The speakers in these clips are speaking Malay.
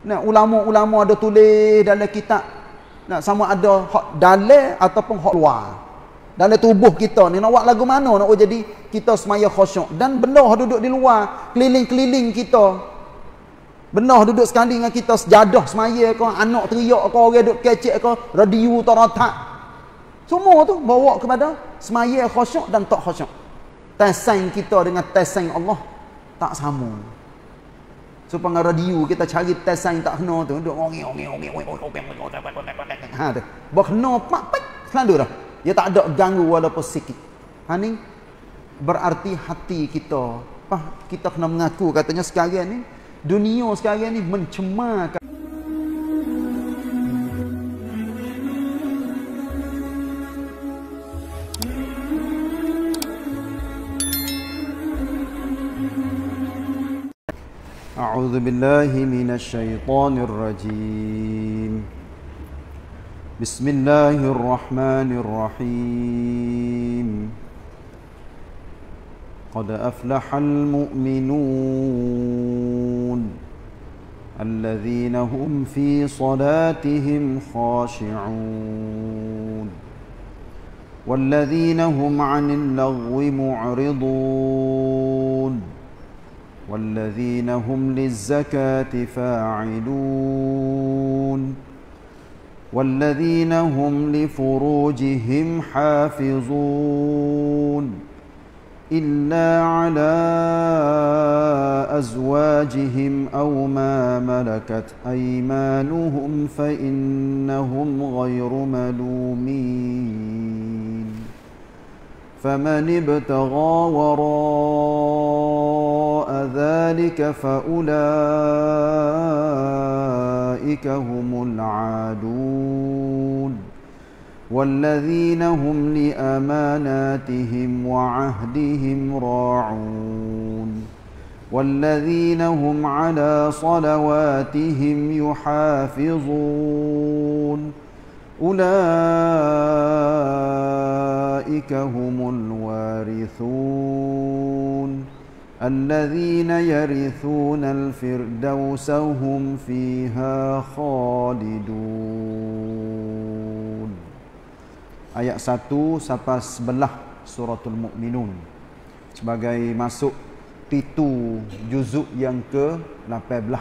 Nah, ulama-ulama ada tulis dalam kitab. Nah, sama ada hak dalam ataupun hak luar. Dalam tubuh kita ni nak buat lagu mana nak jadi kita semaya khusyuk. Dan benar duduk di luar, keliling-keliling kita. Benar duduk sekali dengan kita sejadah semaya ke, anak teriak ke, orang duduk kecek ke, radio teratak. Semua tu bawa kepada semaya khusyuk dan tak khusyuk. Tesain kita dengan tesain Allah tak sama. Supaya radio kita cari tesain tak kena tu, duk ngongi. Ha tu. Bah kena pak selalu dah. Dia tak ada ganggu walaupun sikit. Ha ni berarti hati kita. Kita kena mengaku katanya sekarang ni dunia sekarang ni mencemarkan. أعوذ بالله من الشيطان الرجيم بسم الله الرحمن الرحيم قد أفلح المؤمنون الذين هم في صلاتهم خاشعون والذين هم عن اللغو معرضون والذين هم للزكاة فاعلون والذين هم لفروجهم حافظون إلا على أزواجهم أو ما ملكت أيمانهم فإنهم غير ملومين فمن ابتغى وراء ذلك فأولئك هم العادون والذين هم لأماناتهم وعهدهم راعون والذين هم على صلواتهم يحافظون أولئك هم الوارثون الذين يرثون الفردوس هم فيها خالدون. Ayat 1 sampai 11 suratul Mukminun sebagai masuk pitu juzuk yang ke-18.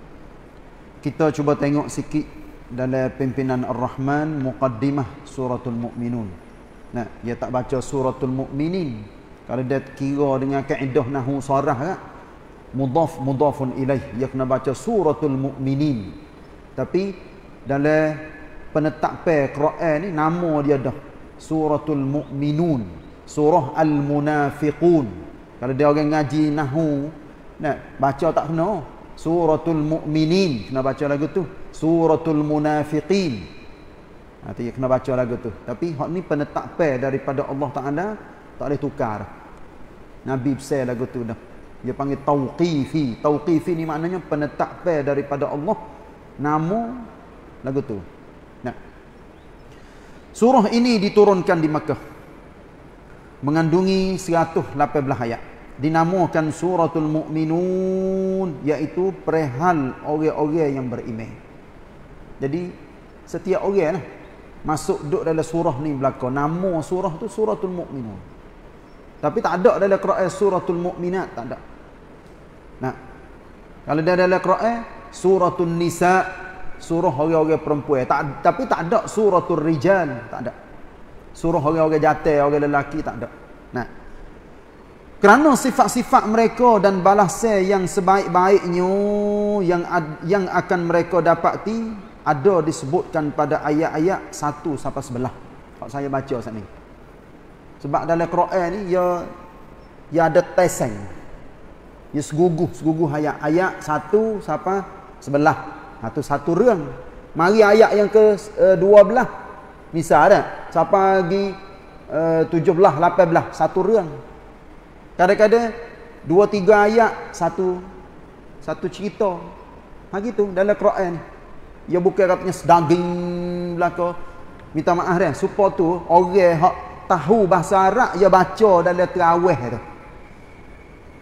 Kita cuba tengok sikit dalam pimpinan Ar-Rahman muqaddimah suratul Mukminun. Nah, dia tak baca suratul Mukminin. Kalau dia kira dengan kaedah nahwu sarah kan, mudhafun ilaih, dia kena baca suratul Mukminin. Tapi dalam penetapan Quran ni nama dia dah suratul Mukminun, surah Al-Munafiqun. Kalau dia orang ngaji nahwu, nak baca tak kena suratul Mukminin, kena baca lagu tu suratul Munafiqin. Dia kena baca lagu tu. Tapi hak ni penetapan daripada Allah Taala, tak boleh tukar. Nabi besar lagu tu dah. Dia panggil tauqifi. Tauqifi ni maknanya penetapan daripada Allah nama lagu tu. Nah. Surah ini diturunkan di Makkah. Mengandungi 118 ayat. Dinamakan suratul Mukminun, iaitu perihal orang-orang yang beriman. Jadi setiap orang lah masuk duduk dalam surah ni belaka. Nama surah tu suratul Mukminun. Tapi tak ada dalam Quran suratul Mukminat, tak ada. Nah. Kalau dia dalam Quran suratul Nisa, surah orang-orang perempuan. Tapi tak ada suratul Rijal, tak ada. Surah orang-orang jantan, orang lelaki, tak ada. Nah. Kerana sifat-sifat mereka dan balasan yang sebaik-baiknya yang akan mereka dapati ada disebutkan pada ayat-ayat 1 sampai 11. Kalau saya baca saat ni. Sebab dalam Quran ni dia ada tesan. Dia seguguh ayat 1 sampai 11. Satu rang. Mari ayat yang ke-12. Misal dah sampai lagi 17, 18 satu rang. Kadang-kadang 2-3 ayat satu cerita. Gitu dalam Quran. Dia bukan katanya sedaging belaka. Minta maaf dah. Supaya tu orang hak tahu bahasa Arab dia baca dalam terawih tu.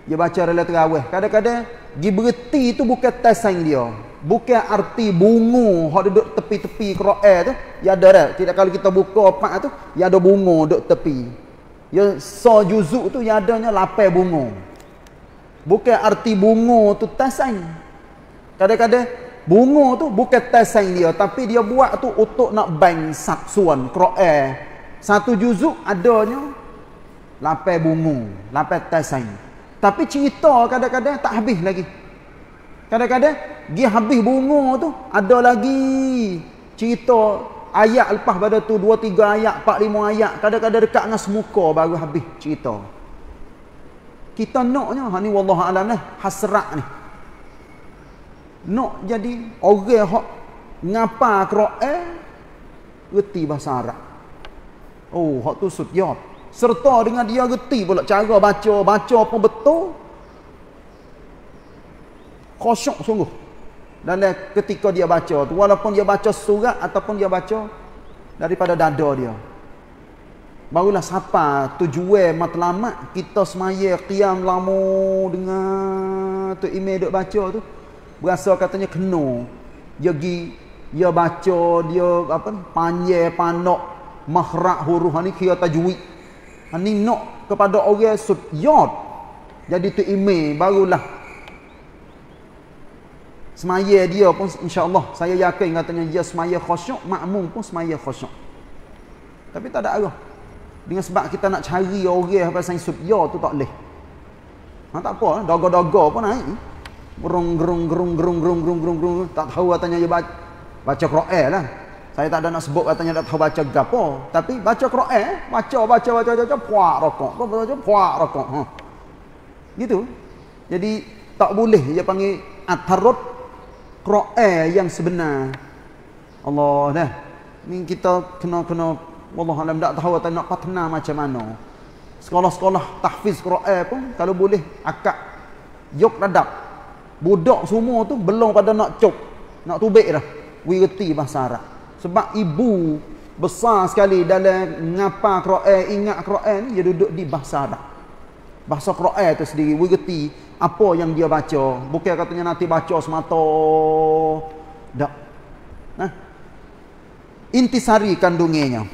Dia baca dalam terawih. Kadang-kadang dia berhenti tu bukan tasang dia. Bukan arti bunga hak duduk tepi-tepi Quran tu. Ya ada dah. Tidak kalau kita buka pak tu, ya ada bunga duduk tepi. Ya so juzuk tu ya adanya 8 bunga. Bukan arti bunga tu tasang. Kadang-kadang bunga tu bukan tasang dia, tapi dia buat tu untuk nak bang saksuan Quran. Satu juzuk adanya 8 bunga, 8 tasang. Tapi cerita kadang-kadang tak habis lagi. Kadang-kadang dia habis bunga tu, ada lagi cerita ayat lepas pada tu 2 3 ayat, 4 5 ayat, kadang-kadang dekat dengan semuka baru habis cerita. Kita naknya ha ni wallahu alam lah, hasrat ni. Nak jadi orang hak ngapa Quran reti bahasa Arab. Oh, hak tu sutiap. Serta dengan dia reti pula cara baca pun betul. Khusyuk sungguh. Dalam ketika dia baca tu, walaupun dia baca surat ataupun dia baca daripada dada dia. Barulah siapa tujuan matlamat kita semaya qiyam lama dengan tu imam duk baca tu. Berasa katanya kena. Dia baca, dia apa panjang panok makhraj huruf ni kira tajwid. Ni nak kepada orang sudyat. Jadi tu imam barulah semaya dia pun insya-Allah saya yakin katanya dia semaya khusyuk, makmum pun semaya khusyuk. Tapi tak ada arah. Dengan sebab kita nak cari orang pasal sudyat tu tak leh. Ha tak apa, daga-daga pun naik. Gerung tak tahu katanya dia baca Quran lah. Saya tak ada nak sebut katanya tak tahu baca gapo, tapi baca Quran, baca puak rokok. Ha. Gitu. Jadi tak boleh dia panggil at-tarud Quran yang sebenar. Allah dah. Ni kita kena wallah alam tak tahu atau nak patna macam mana. Sekolah-sekolah tahfiz Quran pun kalau boleh akak yok radap. Budak semua tu belum pada nak cop, nak tubik dah. Wirti bahasa Arab. Sebab ibu besar sekali dalam ngapa Quran, ingat Quran ni dia duduk di bahasa Arab. Bahasa Quran tu sendiri wirti apa yang dia baca. Bukan katanya nanti baca semata. Tak. Nah. Intisari kandungannya.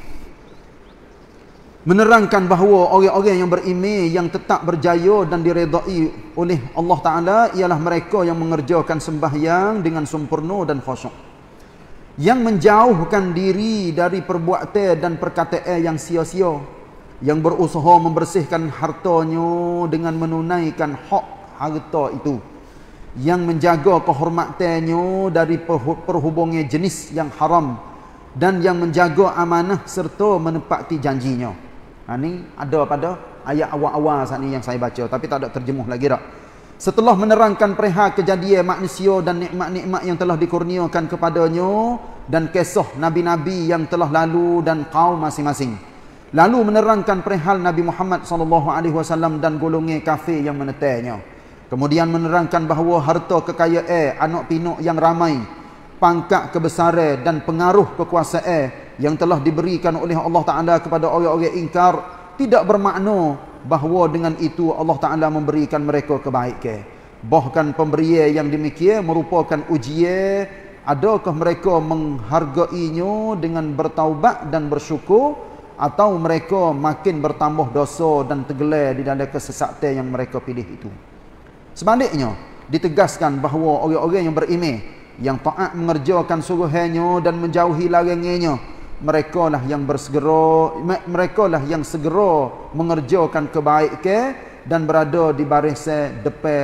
Menerangkan bahawa orang-orang yang beriman yang tetap berjaya dan diredai oleh Allah Ta'ala ialah mereka yang mengerjakan sembahyang dengan sempurna dan khusyuk, yang menjauhkan diri dari perbuatan dan perkataan yang sia-sia, yang berusaha membersihkan hartanya dengan menunaikan hak harta itu, yang menjaga kehormatannya dari perhubungan jenis yang haram, dan yang menjaga amanah serta menepati janjinya. Ini ada pada ayat awal-awal saat ini yang saya baca, tapi tak ada terjemuh lagi dah. Setelah menerangkan perihal kejadian manusia dan nikmat-nikmat yang telah dikurniakan kepadanya dan kisah nabi-nabi yang telah lalu dan kaum masing-masing, lalu menerangkan perihal Nabi Muhammad SAW dan golongan kafir yang menentangnya. Kemudian menerangkan bahawa harta kekayaan, anak pinak yang ramai, pangkat kebesaran dan pengaruh kekuasaan yang telah diberikan oleh Allah Ta'ala kepada orang-orang ingkar tidak bermakna bahawa dengan itu Allah Ta'ala memberikan mereka kebaikan. Bahkan pemberian yang demikian merupakan ujian adakah mereka menghargainya dengan bertaubat dan bersyukur, atau mereka makin bertambah dosa dan tergelar di dalam kesesatan yang mereka pilih itu. Sebaliknya ditegaskan bahawa orang-orang yang beriman yang taat mengerjakan suruhannya dan menjauhi larangannya, merekalah yang segera mengerjakan kebaikan dan berada di barisan depan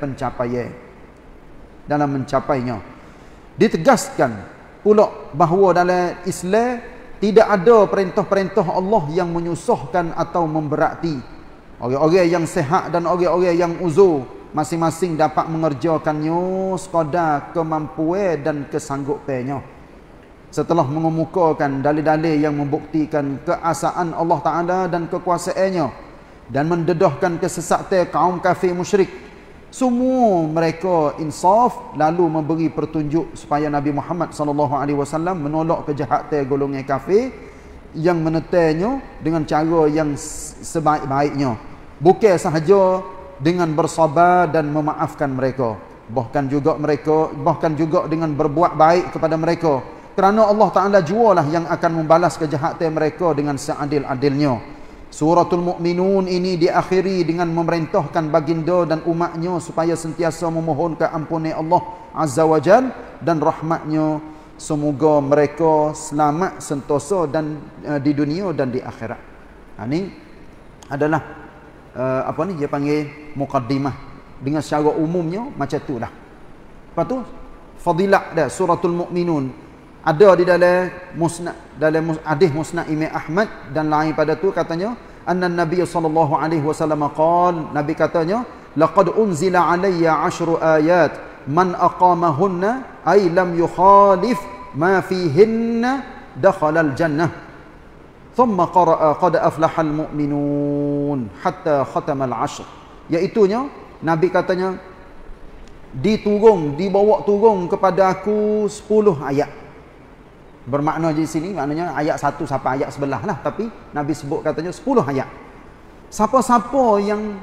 dalam mencapainya. Ditegaskan pula bahawa dalam Islam tidak ada perintah-perintah Allah yang menyusahkan atau memberati. Orang-orang yang sihat dan orang-orang yang uzur masing-masing dapat mengerjakannya sekadar kemampuan dan kesanggupannya. Setelah mengemukakan dalil-dalil yang membuktikan keesaan Allah Ta'ala dan kekuasaannya dan mendedahkan kesesatan kaum kafir musyrik, semua mereka insaf lalu memberi petunjuk supaya Nabi Muhammad SAW menolak kejahatan golongan kafir yang menentangnya dengan cara yang sebaik-baiknya. Bukan sahaja dengan bersabar dan memaafkan mereka. Bahkan juga dengan berbuat baik kepada mereka. Kerana Allah Ta'ala jualah yang akan membalas kejahatan mereka dengan seadil-adilnya. Suratul Mu'minun ini diakhiri dengan memerintahkan baginda dan umatnya supaya sentiasa memohon keampunan Allah Azza wa Jal dan rahmatnya. Semoga mereka selamat sentosa dan di dunia dan di akhirat. Ini adalah dia panggil muqaddimah. Dengan secara umumnya macam itulah. Lepas tu fadilah dah suratul Mu'minun ada di dalam hadis musnad Imam Ahmad dan lain pada tu katanya anna Nabi sallallahu alaihi wasallam qala, Nabi katanya laqad unzila alayya 10 ayat man aqamahunna ay lam yukhalif ma fihinna dakhala al-jannah thumma qara'a qad aflaha al-mu'minun hatta khatama al-'ashr. Iaitunya Nabi katanya dibawa turun kepada aku 10 ayat. Bermakna di sini maknanya ayat 1 sampai ayat 11 lah, tapi Nabi sebut katanya 10 ayat. Siapa-siapa yang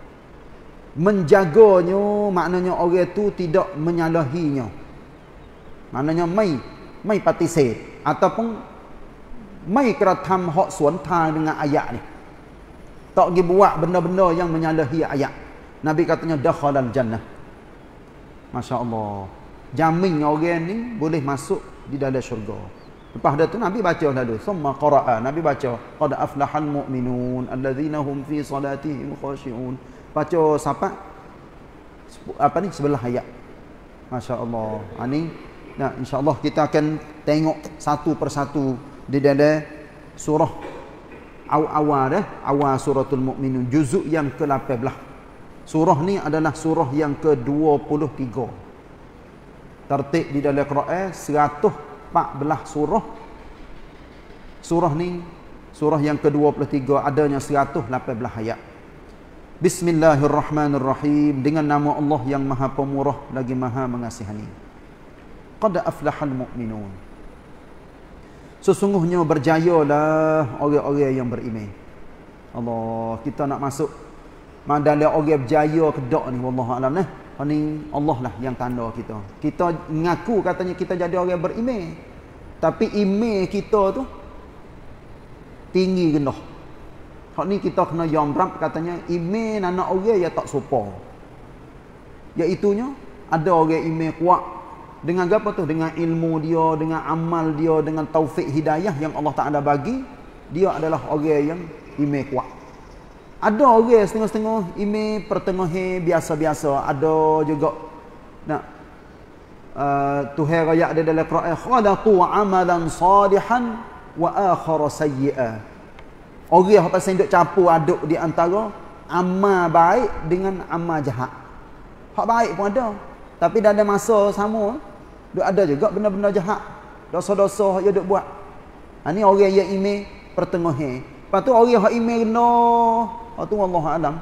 menjaganya, maknanya orang itu tidak menyalahinya. Maknanya mai patisir ataupun mai keratam hak suanta dengan ayat ni. Tak pergi buat benda-benda yang menyalahi ayat. Nabi katanya dakhalal jannah. Masya-Allah. Jamin orang ni boleh masuk di dalam syurga. Lepas dah tu Nabi baca lalu summa qara'a, Nabi baca qad aflahal mu'minun allazina hum fi salatihim khashi'un. Baca sampai 11 ayat. Masya-Allah. Ini nah insya-Allah kita akan tengok satu persatu di dalam surah awal suratul Mu'minun juzuk yang ke-18. Surah ni adalah surah yang ke-23. Tertib di dalam Quran 114 surah. Surah ni surah yang ke-23 adanya 118 ayat. Bismillahirrahmanirrahim. Dengan nama Allah yang Maha Pemurah lagi Maha Mengasihani. Qad aflahal mu'minun. Sesungguhnya berjayalah orang-orang yang beriman. Allah, kita nak masuk dalam orang berjaya ke dak ni wallahu alam nah. Ini Allah lah yang tanda kita. Kita ngaku katanya kita jadi orang beriman. Tapi iman kita tu tinggi rendah. Hak ni kita kena yamrab katanya iman anak orang yang tak sopa. Iaitunya ada orang iman kuat dengan apa tu? Dengan ilmu dia, dengan amal dia, dengan taufik hidayah yang Allah Ta'ala bagi, dia adalah orang yang iman kuat. Ada orang setengah-setengah iman pertengahan biasa-biasa, ada juga nak Tuhan raya dia dalam Quran khalaqu amalan salihan wa akhara sayyi'a. Orang yang pasal duk campur aduk di antara amal baik dengan amal jahat. Hak baik pun ada, tapi dalam masa sama duk ada juga benda-benda jahat, dosa-dosa yang duk buat. Ini orang yang iman pertengahan. Lepas tu orang yang iman rendah, tu wallahu alam.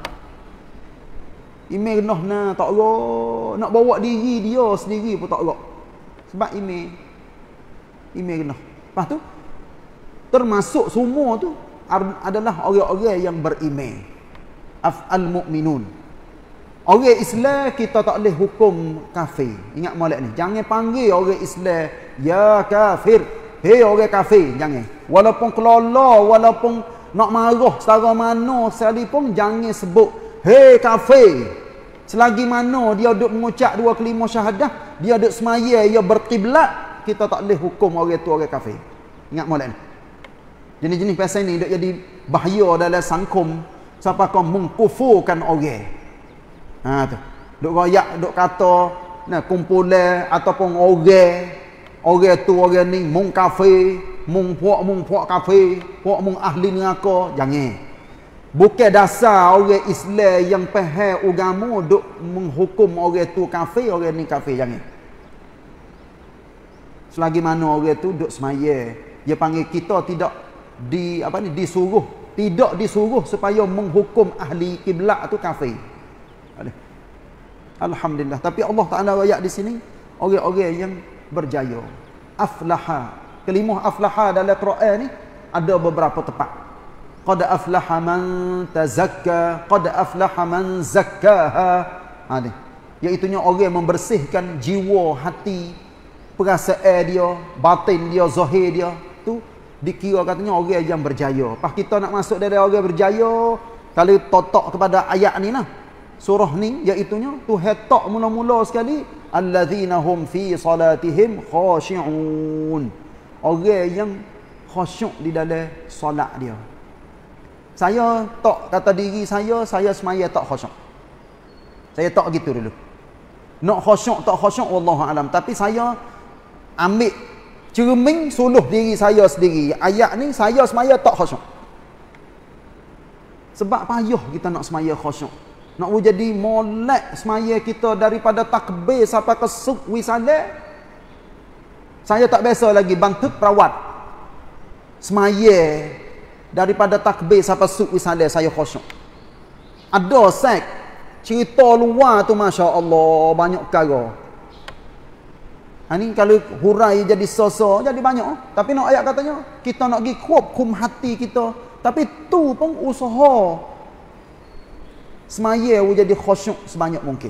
Iman rendah nah tak rak, nak bawa diri dia sendiri pun tak rak. Sebab iman rendah. Lepas tu termasuk semua tu adalah orang-orang yang beriman. Af'al mu'minun. Orang Islam kita tak boleh hukum kafir. Ingat molek ni. Jangan panggil orang Islam ya kafir. Hei orang kafir, jangan. Walaupun kelola, walaupun nak marah secara mana sekalipun, jangan sebut hei kafir. Selagi mana dia duk mengucap 2 kalimah syahadah, dia duk semaya, dia berkiblat, kita tak boleh hukum orang tu orang kafir. Ingat molek ni. Jenis-jenis pasal ni duk jadi bahaya dalam sangkum sampai kau mengkufurkan orang. Ha tu. Duk royak, duk kata nah kumpulan ataupun orang tu orang ni mung kafir, mung puak kafir, puak mung ahli neraka, jangan. Bukan dasar orang Islam yang faham agama duk menghukum orang tu kafir, orang ni kafir, jangan. Selagi mana orang tu duk semaya, dia panggil kita tidak tidak disuruh supaya menghukum ahli kiblat tu kafir. Alhamdulillah. Tapi Allah Ta'ala ayat di sini orang-orang yang berjaya. Aflaha. Kalimah aflaha dalam Quran ni ada beberapa tempat. Qad aflaha man tazakka, qad aflaha man zakkaha. Ni. Iaitunya orang yang membersihkan jiwa, hati, perasaan dia, batin dia, zahir dia. Tu dikira katanya orang yang berjaya. Pas kita nak masuk dari orang berjaya, kalau totok kepada ayat ni lah. Surah ni iaitunya Tuhan tak mula-mula sekali allazina hum fi salatihim khashi'un. Orang yang khasyuk di dalam solat dia. Saya tak kata diri saya semaya tak khasyuk. Saya tak gitu dulu. Nak khasyuk tak khasyuk wallahu alam, tapi saya ambil cermin suluh diri saya sendiri. Ayat ni saya semaya tak khasyuk. Sebab payah kita nak semaya khasyuk. Nak jadi molek semaya kita daripada takbir sampai ke sukwi salat. Saya tak biasa lagi bantuk perawat. Semaya daripada takbir sampai sukwi salat saya khasyuk. Ada sek cerita luar tu Masya Allah banyak perkara. Ni kalau hurai jadi sosok jadi banyak. Tapi nak ayat katanya kita nak pergi hukum hati kita. Tapi tu pun usaha semaya jadi khusyuk sebanyak mungkin.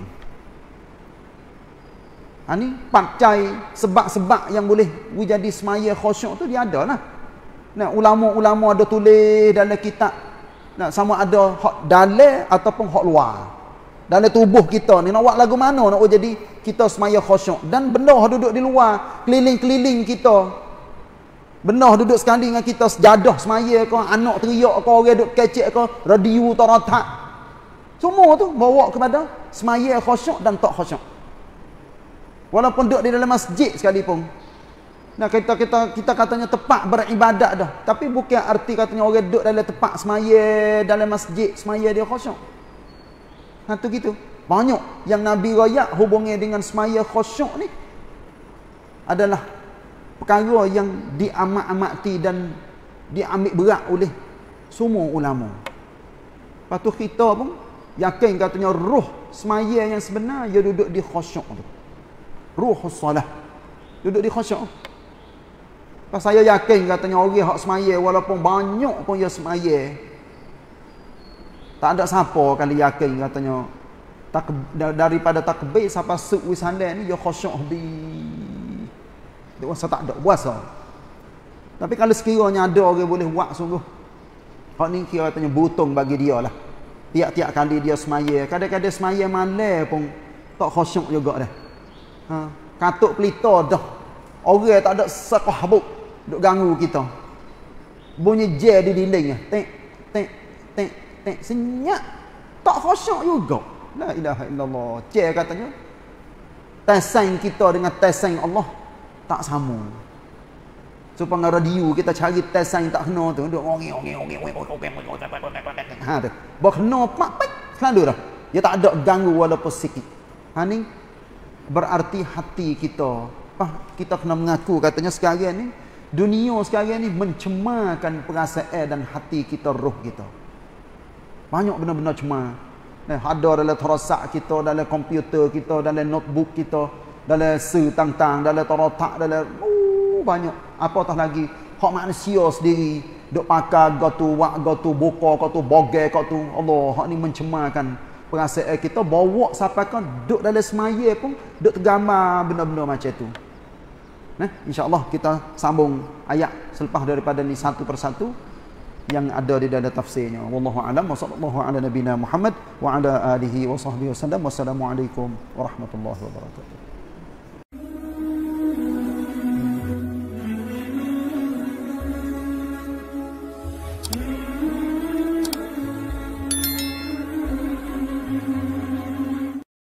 Ni pakai sebab-sebab yang boleh jadi semaya khusyuk tu dia ada lah. Nah, ulama-ulama ada tulis dalam kitab. Nah, sama ada hak dalam ataupun hak luar. Dalam tubuh kita ni nak buat lagu mana nak jadi kita semaya khusyuk. Dan benda duduk di luar, keliling-keliling kita. Benda duduk sekali dengan kita, sejadah semaya ke, anak teriak ke, orang duduk kecek ke, radio teratak. Semua tu bawa kepada semaya khusyuk dan tak khusyuk. Walaupun duduk di dalam masjid sekalipun. Nah, kita katanya tempat beribadat dah. Tapi bukan arti katanya orang duduk dalam tempat semaya, dalam masjid semaya dia khusyuk. Tu gitu. Banyak yang Nabi raya hubungnya dengan semaya khusyuk ni adalah perkara yang diamat-amati dan diambil berat oleh semua ulama. Lepas tu kita pun yakin katanya ruh semaya yang sebenar ia duduk di khusyuk tu. Ruhus salah duduk di khusyuk. Lepas saya yakin katanya orang hak semaya walaupun banyak pun ia semaya, tak ada siapa kali yakin katanya daripada takbir sampai sukwi salat ni dia khusyuk habis. Dia rasa tak ada puasa. Tapi kalau sekiranya ada orang boleh buat sungguh, hak ni kira katanya butung bagi dia lah. Tiap-tiap kali dia semaya, kadang-kadang semaya malam pun tak khusyuk juga dah. Katuk pelita dah. Orang tak ada sekahbuk duk ganggu kita. Bunyi je di dinding ah. Tek tek tek tek senyap. Tak khusyuk juga. La ilaha illallah. Je katanya tesang kita dengan tesang Allah tak sama. Supaya radio kita cari tesang tak kena tu duk ongi. Tu. Bah kena pak selalu dah. Dia tak ada ganggu walaupun sikit. Ni berarti hati kita. Kita kena mengaku katanya sekarang ni dunia sekarang ni mencemarkan perasaan dan hati kita, roh kita. Banyak benda-benda cemar. Ada dalam terasak kita, dalam komputer kita, dalam notebook kita, dalam setang-tang, dalam teratak, dalam banyak. Apatah lagi hak manusia sendiri duk pakai gotu wak gotu buka gotu bogel gotu. Allah, hak ni mencemarkan perasaan kita, bawa sampai kan duk dalam semaya pun duk tergambar benda-benda macam tu. InsyaAllah kita sambung ayat selepas daripada ni satu persatu yang ada di dalam tafsirnya. Wallahu a'lam wa sallallahu ala nabina Muhammad wa ala alihi wa sahbihi wasallam. Wassalamualaikum warahmatullahi wabarakatuh.